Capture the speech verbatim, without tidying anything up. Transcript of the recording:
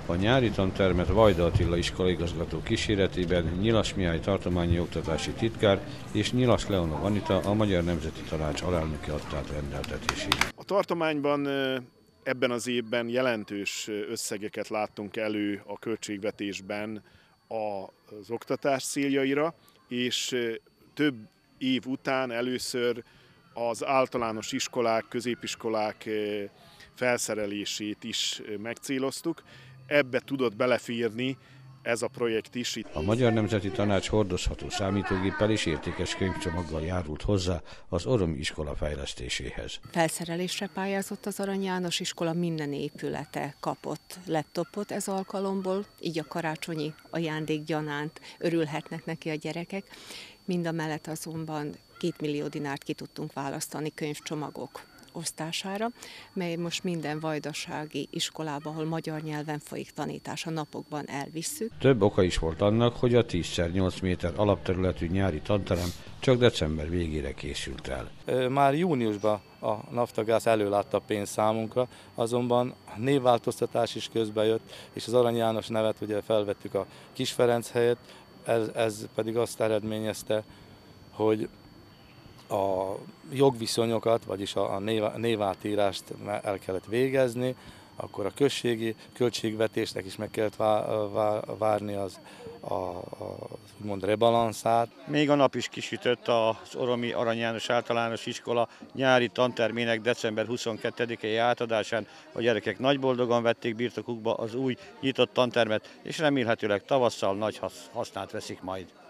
A nyári tantermet Vajda Attila iskolaigazgató kíséretében Nyilas Mihály tartományi oktatási titkár és Nyilas Leonov Anita, a Magyar Nemzeti Tanács alelnöke adta át rendeltetésére. A tartományban ebben az évben jelentős összegeket láttunk elő a költségvetésben az oktatás céljaira, és több év után először az általános iskolák, középiskolák felszerelését is megcéloztuk. Ebbe tudott beleférni ez a projekt is. A Magyar Nemzeti Tanács hordozható számítógéppel és értékes könyvcsomaggal járult hozzá az oromi iskola fejlesztéséhez. Felszerelésre pályázott az Arany János iskola, minden épülete kapott laptopot ez alkalomból, így a karácsonyi ajándék gyanánt örülhetnek neki a gyerekek. Mindamellett azonban két millió dinárt ki tudtunk választani könyvcsomagok osztására, mely most minden vajdasági iskolában, ahol magyar nyelven folyik tanítás, a napokban elvisszük. Több oka is volt annak, hogy a tíz szer nyolc méter alapterületű nyári tanterem csak december végére készült el. Már júniusban a Naftagáz előlátta a pénzt számunkra, azonban a névváltoztatás is közbe jött, és az Arany János nevet ugye felvettük a Kis Ferenc helyett, ez, ez pedig azt eredményezte, hogy a jogviszonyokat, vagyis a névátírást el kellett végezni, akkor a községi költségvetésnek is meg kellett várni az, a, a, úgymond rebalanszát. Még a nap is kisütött az oromi Arany János Általános Iskola nyári tantermének december huszonkettedikei átadásán. A gyerekek nagy boldogan vették birtokukba az új nyitott tantermet, és remélhetőleg tavasszal nagy hasznát veszik majd.